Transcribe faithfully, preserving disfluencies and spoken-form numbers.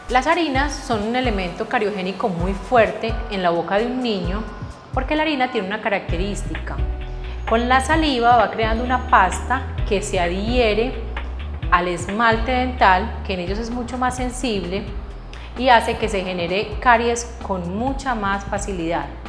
Las harinas son un elemento cariogénico muy fuerte en la boca de un niño porque la harina tiene una característica. Con la saliva va creando una pasta que se adhiere al esmalte dental, que en ellos es mucho más sensible y hace que se genere caries con mucha más facilidad.